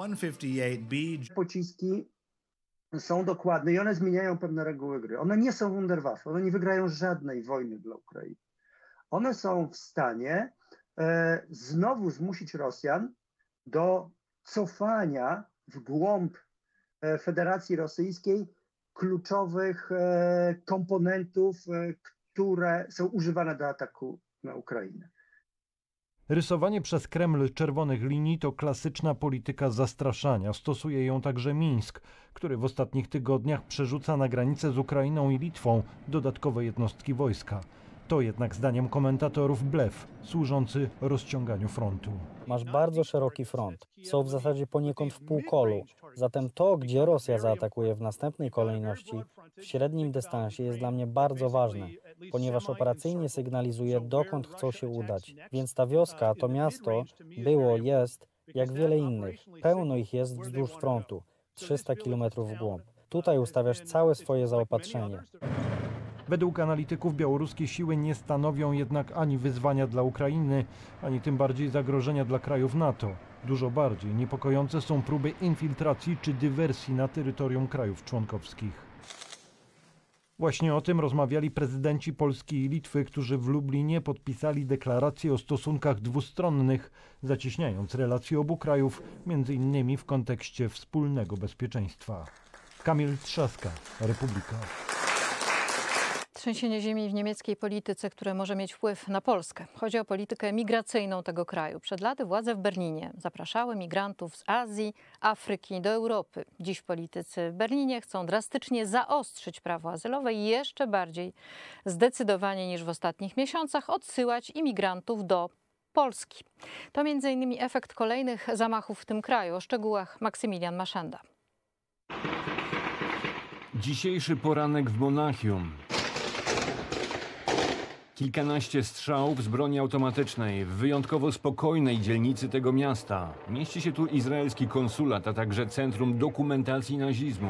Pociski są dokładne i one zmieniają pewne reguły gry. One nie są Wunderwaffe, one nie wygrają żadnej wojny dla Ukrainy. One są w stanie e, znowu zmusić Rosjan do cofania w głąb e, Federacji Rosyjskiej kluczowych e, komponentów, e, które są używane do ataku na Ukrainę. Rysowanie przez Kreml czerwonych linii to klasyczna polityka zastraszania. Stosuje ją także Mińsk, który w ostatnich tygodniach przerzuca na granicę z Ukrainą i Litwą dodatkowe jednostki wojska. To jednak zdaniem komentatorów blef, służący rozciąganiu frontu. Masz bardzo szeroki front. Są w zasadzie poniekąd w półkolu. Zatem to, gdzie Rosja zaatakuje w następnej kolejności, w średnim dystansie jest dla mnie bardzo ważne, ponieważ operacyjnie sygnalizuje, dokąd chcą się udać. Więc ta wioska, to miasto, było, jest, jak wiele innych. Pełno ich jest wzdłuż frontu, trzysta kilometrów w głąb. Tutaj ustawiasz całe swoje zaopatrzenie. Według analityków białoruskie siły nie stanowią jednak ani wyzwania dla Ukrainy, ani tym bardziej zagrożenia dla krajów NATO. Dużo bardziej niepokojące są próby infiltracji czy dywersji na terytorium krajów członkowskich. Właśnie o tym rozmawiali prezydenci Polski i Litwy, którzy w Lublinie podpisali deklarację o stosunkach dwustronnych, zacieśniając relacje obu krajów, między innymi w kontekście wspólnego bezpieczeństwa. Kamil Trzaska, Republika. Trzęsienie ziemi w niemieckiej polityce, które może mieć wpływ na Polskę. Chodzi o politykę migracyjną tego kraju. Przed laty władze w Berlinie zapraszały migrantów z Azji, Afryki do Europy. Dziś politycy w Berlinie chcą drastycznie zaostrzyć prawo azylowe i jeszcze bardziej, zdecydowanie niż w ostatnich miesiącach, odsyłać imigrantów do Polski. To między innymi efekt kolejnych zamachów w tym kraju. O szczegółach Maksymilian Maszenda. Dzisiejszy poranek w Monachium. Kilkanaście strzałów z broni automatycznej w wyjątkowo spokojnej dzielnicy tego miasta. Mieści się tu izraelski konsulat, a także Centrum Dokumentacji Nazizmu.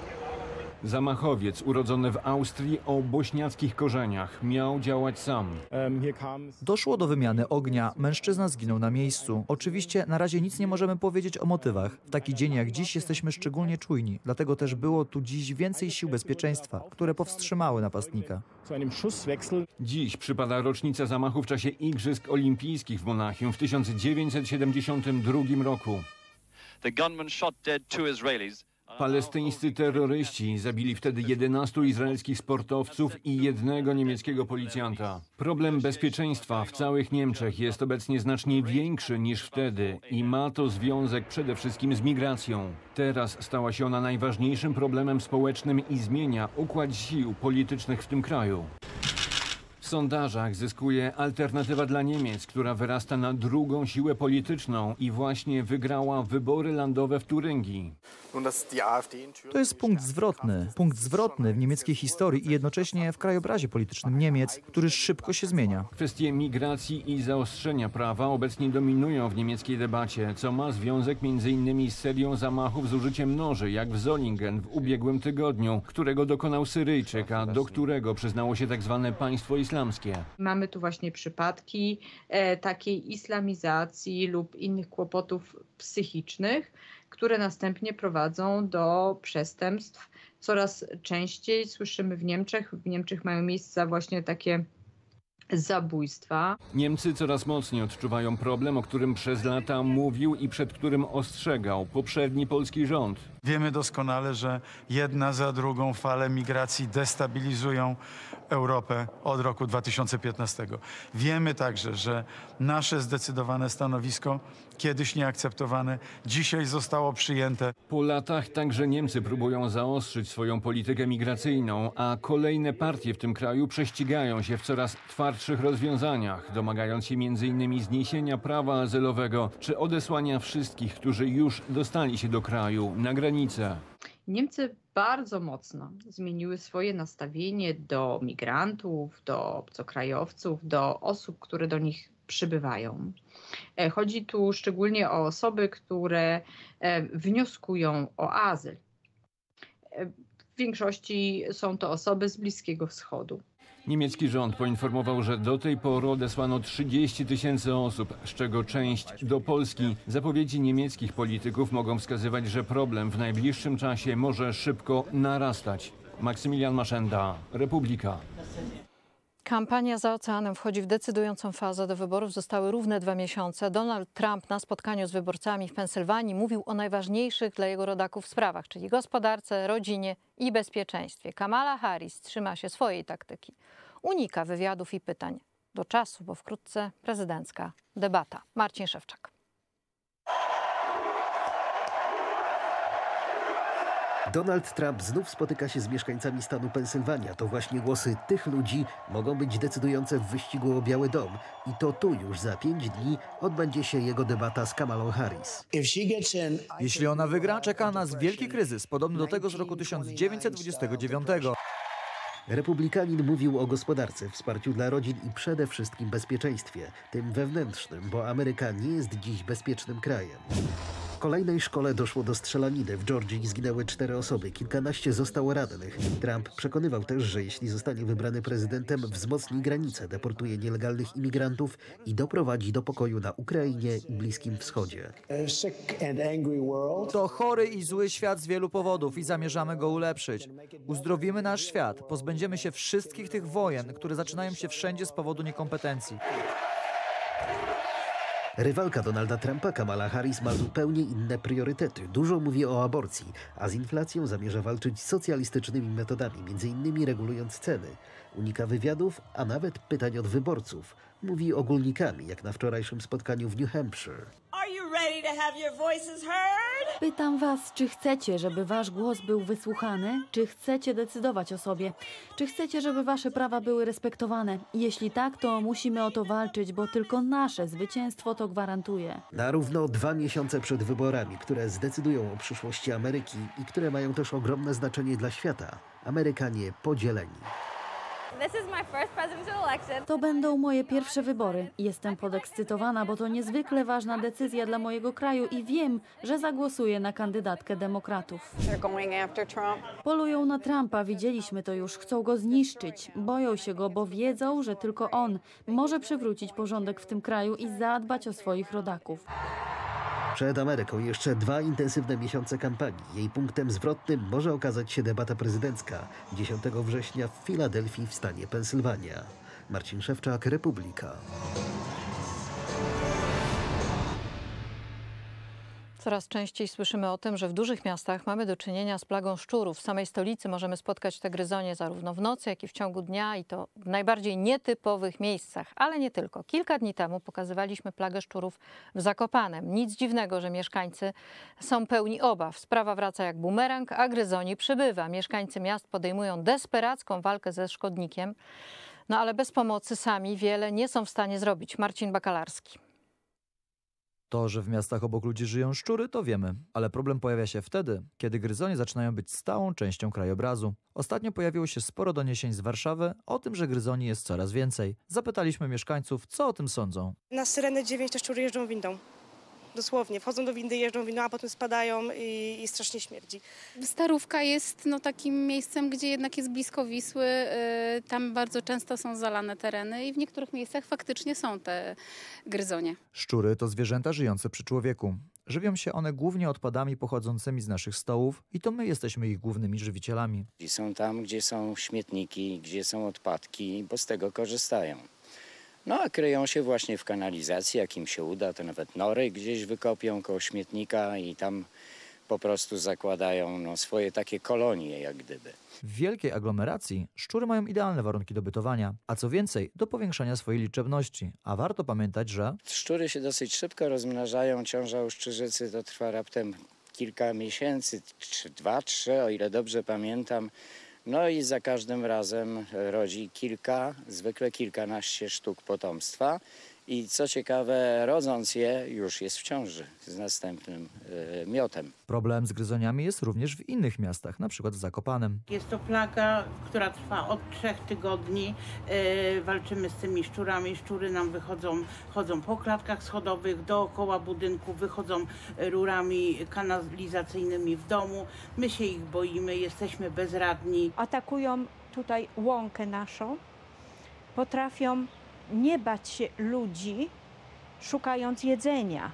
Zamachowiec urodzony w Austrii o bośniackich korzeniach miał działać sam. Doszło do wymiany ognia. Mężczyzna zginął na miejscu. Oczywiście na razie nic nie możemy powiedzieć o motywach. W taki dzień jak dziś jesteśmy szczególnie czujni. Dlatego też było tu dziś więcej sił bezpieczeństwa, które powstrzymały napastnika. Dziś przypada rocznica zamachu w czasie Igrzysk Olimpijskich w Monachium w tysiąc dziewięćset siedemdziesiątym drugim roku. The gunman shot dead two Israelis. Palestyńscy terroryści zabili wtedy jedenastu izraelskich sportowców i jednego niemieckiego policjanta. Problem bezpieczeństwa w całych Niemczech jest obecnie znacznie większy niż wtedy i ma to związek przede wszystkim z migracją. Teraz stała się ona najważniejszym problemem społecznym i zmienia układ sił politycznych w tym kraju. W sondażach zyskuje Alternatywa dla Niemiec, która wyrasta na drugą siłę polityczną i właśnie wygrała wybory landowe w Turyngii. To jest punkt zwrotny. Punkt zwrotny w niemieckiej historii i jednocześnie w krajobrazie politycznym Niemiec, który szybko się zmienia. Kwestie migracji i zaostrzenia prawa obecnie dominują w niemieckiej debacie, co ma związek między innymi z serią zamachów z użyciem noży, jak w Solingen w ubiegłym tygodniu, którego dokonał Syryjczyk, a do którego przyznało się tak zwane państwo islamskie. Mamy tu właśnie przypadki e, takiej islamizacji lub innych kłopotów psychicznych, które następnie prowadzą do przestępstw. Coraz częściej słyszymy w Niemczech, w Niemczech mają miejsce właśnie takie zabójstwa. Niemcy coraz mocniej odczuwają problem, o którym przez lata mówił i przed którym ostrzegał poprzedni polski rząd. Wiemy doskonale, że jedna za drugą fale migracji destabilizują Europę od roku dwa tysiące piętnastego. Wiemy także, że nasze zdecydowane stanowisko, kiedyś nieakceptowane, dzisiaj zostało przyjęte. Po latach także Niemcy próbują zaostrzyć swoją politykę migracyjną, a kolejne partie w tym kraju prześcigają się w coraz twardszych rozwiązaniach, domagając się między innymi zniesienia prawa azylowego czy odesłania wszystkich, którzy już dostali się do kraju, na granicę. Niemcy bardzo mocno zmieniły swoje nastawienie do migrantów, do obcokrajowców, do osób, które do nich przybywają. Chodzi tu szczególnie o osoby, które wnioskują o azyl. W większości są to osoby z Bliskiego Wschodu. Niemiecki rząd poinformował, że do tej pory odesłano trzydzieści tysięcy osób, z czego część do Polski. Zapowiedzi niemieckich polityków mogą wskazywać, że problem w najbliższym czasie może szybko narastać. Maksymilian Maszenda, Republika. Kampania za oceanem wchodzi w decydującą fazę. Do wyborów zostały równe dwa miesiące. Donald Trump na spotkaniu z wyborcami w Pensylwanii mówił o najważniejszych dla jego rodaków sprawach, czyli gospodarce, rodzinie i bezpieczeństwie. Kamala Harris trzyma się swojej taktyki. Unika wywiadów i pytań do czasu, bo wkrótce prezydencka debata. Marcin Szewczak. Donald Trump znów spotyka się z mieszkańcami stanu Pensylwania. To właśnie głosy tych ludzi mogą być decydujące w wyścigu o Biały Dom. I to tu już za pięć dni odbędzie się jego debata z Kamalą Harris. Jeśli ona wygra, czeka nas wielki kryzys, podobny do tego z roku tysiąc dziewięćset dwudziestego dziewiątego. Republikanin mówił o gospodarce, wsparciu dla rodzin i przede wszystkim bezpieczeństwie, tym wewnętrznym, bo Ameryka nie jest dziś bezpiecznym krajem. kolejnej szkole doszło do strzelaniny. W Georgii zginęły cztery osoby, kilkanaście zostało rannych. Trump przekonywał też, że jeśli zostanie wybrany prezydentem, wzmocni granice, deportuje nielegalnych imigrantów i doprowadzi do pokoju na Ukrainie i Bliskim Wschodzie. To chory i zły świat z wielu powodów i zamierzamy go ulepszyć. Uzdrowimy nasz świat, pozbędziemy się wszystkich tych wojen, które zaczynają się wszędzie z powodu niekompetencji. Rywalka Donalda Trumpa, Kamala Harris, ma zupełnie inne priorytety. Dużo mówi o aborcji, a z inflacją zamierza walczyć socjalistycznymi metodami, między innymi regulując ceny. Unika wywiadów, a nawet pytań od wyborców. Mówi ogólnikami, jak na wczorajszym spotkaniu w New Hampshire. Pytam was, czy chcecie, żeby wasz głos był wysłuchany? Czy chcecie decydować o sobie? Czy chcecie, żeby wasze prawa były respektowane? Jeśli tak, to musimy o to walczyć, bo tylko nasze zwycięstwo to gwarantuje. Na równo dwa miesiące przed wyborami, które zdecydują o przyszłości Ameryki i które mają też ogromne znaczenie dla świata. Amerykanie podzieleni. To będą moje pierwsze wybory. Jestem podekscytowana, bo to niezwykle ważna decyzja dla mojego kraju i wiem, że zagłosuję na kandydatkę demokratów. Polują na Trumpa, widzieliśmy to już, chcą go zniszczyć. Boją się go, bo wiedzą, że tylko on może przywrócić porządek w tym kraju i zadbać o swoich rodaków. Przed Ameryką jeszcze dwa intensywne miesiące kampanii. Jej punktem zwrotnym może okazać się debata prezydencka dziesiątego września w Filadelfii w stanie Pensylwania. Marcin Szewczak, Republika. Coraz częściej słyszymy o tym, że w dużych miastach mamy do czynienia z plagą szczurów. W samej stolicy możemy spotkać te gryzonie zarówno w nocy, jak i w ciągu dnia i to w najbardziej nietypowych miejscach. Ale nie tylko. Kilka dni temu pokazywaliśmy plagę szczurów w Zakopanem. Nic dziwnego, że mieszkańcy są pełni obaw. Sprawa wraca jak bumerang, a gryzoni przybywa. Mieszkańcy miast podejmują desperacką walkę ze szkodnikiem. No ale bez pomocy sami wiele nie są w stanie zrobić. Marcin Bakalarski. To, że w miastach obok ludzi żyją szczury, to wiemy, ale problem pojawia się wtedy, kiedy gryzonie zaczynają być stałą częścią krajobrazu. Ostatnio pojawiło się sporo doniesień z Warszawy o tym, że gryzoni jest coraz więcej. Zapytaliśmy mieszkańców, co o tym sądzą. Na Syreny dziewięć te szczury jeżdżą windą. Dosłownie. Wchodzą do windy, jeżdżą windą, a potem spadają i, i strasznie śmierdzi. Starówka jest no, takim miejscem, gdzie jednak jest blisko Wisły. Yy, tam bardzo często są zalane tereny i w niektórych miejscach faktycznie są te gryzonie. Szczury to zwierzęta żyjące przy człowieku. Żywią się one głównie odpadami pochodzącymi z naszych stołów i to my jesteśmy ich głównymi żywicielami. Są tam, gdzie są śmietniki, gdzie są odpadki, bo z tego korzystają. No a kryją się właśnie w kanalizacji, jak im się uda, to nawet nory gdzieś wykopią koło śmietnika i tam po prostu zakładają no, swoje takie kolonie jak gdyby. W wielkiej aglomeracji szczury mają idealne warunki do bytowania, a co więcej do powiększania swojej liczebności. A warto pamiętać, że... Szczury się dosyć szybko rozmnażają, ciąża u szczyrzycy to trwa raptem kilka miesięcy, czy dwa, trzy, o ile dobrze pamiętam. No i za każdym razem rodzi kilka, zwykle kilkanaście sztuk potomstwa i co ciekawe, rodząc je, już jest w ciąży z następnym y, miotem. Problem z gryzoniami jest również w innych miastach, na przykład w Zakopanem. Jest to plaga, która trwa od trzech tygodni. Yy, walczymy z tymi szczurami. Szczury nam wychodzą, chodzą po klatkach schodowych, dookoła budynku, wychodzą rurami kanalizacyjnymi w domu. My się ich boimy, jesteśmy bezradni. Atakują tutaj łąkę naszą, potrafią nie bać się ludzi, szukając jedzenia.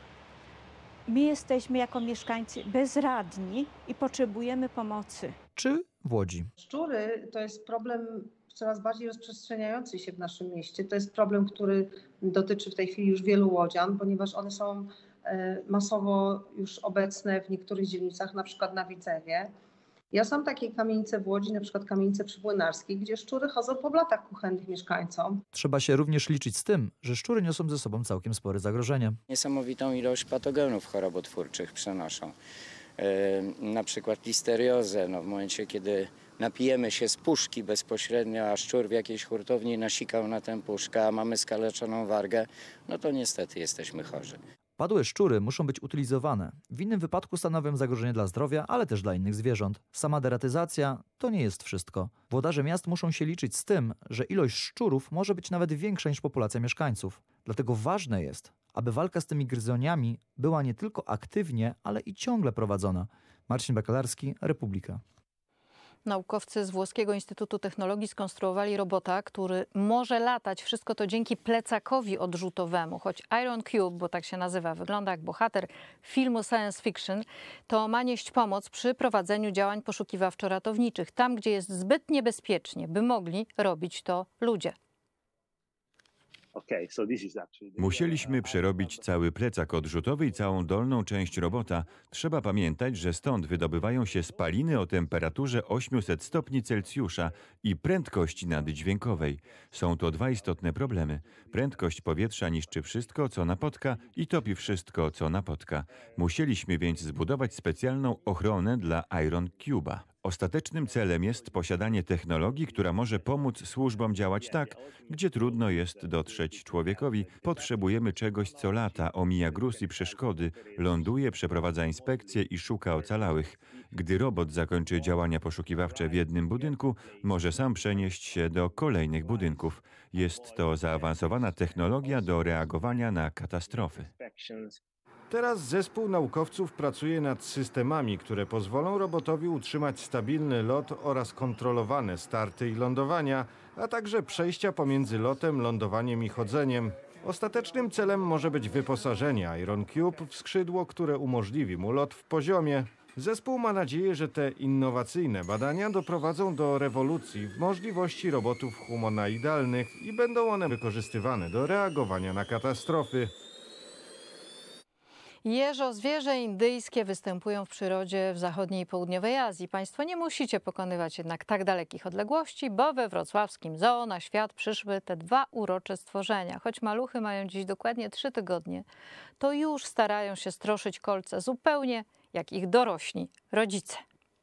My jesteśmy jako mieszkańcy bezradni i potrzebujemy pomocy. Czy w Łodzi? Szczury to jest problem coraz bardziej rozprzestrzeniający się w naszym mieście. To jest problem, który dotyczy w tej chwili już wielu łodzian, ponieważ one są masowo już obecne w niektórych dzielnicach, na przykład na Widzewie. Ja sam takie kamienice w Łodzi, na przykład kamienice przy Płynarskiej, gdzie szczury chodzą po blatach kuchennych mieszkańcom. Trzeba się również liczyć z tym, że szczury niosą ze sobą całkiem spore zagrożenie. Niesamowitą ilość patogenów chorobotwórczych przenoszą. Yy, na przykład listeriozę. No, w momencie, kiedy napijemy się z puszki bezpośrednio, a szczur w jakiejś hurtowni nasikał na tę puszkę, a mamy skaleczoną wargę, no to niestety jesteśmy chorzy. Padłe szczury muszą być utylizowane. W innym wypadku stanowią zagrożenie dla zdrowia, ale też dla innych zwierząt. Sama deratyzacja to nie jest wszystko. Włodarze miast muszą się liczyć z tym, że ilość szczurów może być nawet większa niż populacja mieszkańców. Dlatego ważne jest, aby walka z tymi gryzoniami była nie tylko aktywnie, ale i ciągle prowadzona. Marcin Bakalarski, Republika. Naukowcy z Włoskiego Instytutu Technologii skonstruowali robota, który może latać. Wszystko to dzięki plecakowi odrzutowemu. Choć Iron Cube, bo tak się nazywa, wygląda jak bohater filmu science fiction, to ma nieść pomoc przy prowadzeniu działań poszukiwawczo-ratowniczych. Tam, gdzie jest zbyt niebezpiecznie, by mogli robić to ludzie. Musieliśmy przerobić cały plecak odrzutowy i całą dolną część robota. Trzeba pamiętać, że stąd wydobywają się spaliny o temperaturze osiemset stopni Celsjusza i prędkości naddźwiękowej. Są to dwa istotne problemy. Prędkość powietrza niszczy wszystko, co napotka i topi wszystko, co napotka. Musieliśmy więc zbudować specjalną ochronę dla Iron Cube'a. Ostatecznym celem jest posiadanie technologii, która może pomóc służbom działać tak, gdzie trudno jest dotrzeć człowiekowi. Potrzebujemy czegoś, co lata, omija gruz i przeszkody, ląduje, przeprowadza inspekcje i szuka ocalałych. Gdy robot zakończy działania poszukiwawcze w jednym budynku, może sam przenieść się do kolejnych budynków. Jest to zaawansowana technologia do reagowania na katastrofy. Teraz zespół naukowców pracuje nad systemami, które pozwolą robotowi utrzymać stabilny lot oraz kontrolowane starty i lądowania, a także przejścia pomiędzy lotem, lądowaniem i chodzeniem. Ostatecznym celem może być wyposażenie Iron Cube w skrzydło, które umożliwi mu lot w poziomie. Zespół ma nadzieję, że te innowacyjne badania doprowadzą do rewolucji w możliwości robotów humanoidalnych i będą one wykorzystywane do reagowania na katastrofy. Jeżozwierzę indyjskie występują w przyrodzie w zachodniej i południowej Azji. Państwo nie musicie pokonywać jednak tak dalekich odległości, bo we wrocławskim zoo na świat przyszły te dwa urocze stworzenia. Choć maluchy mają dziś dokładnie trzy tygodnie, to już starają się stroszyć kolce zupełnie jak ich dorośli rodzice.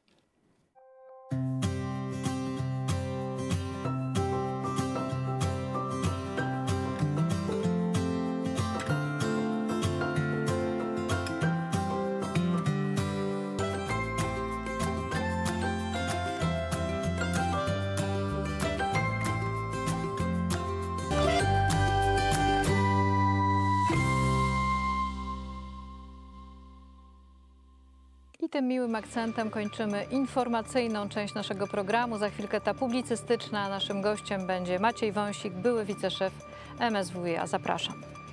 I tym miłym akcentem kończymy informacyjną część naszego programu. Za chwilkę ta publicystyczna. Naszym gościem będzie Maciej Wąsik, były wiceszef M S W iA. Zapraszam.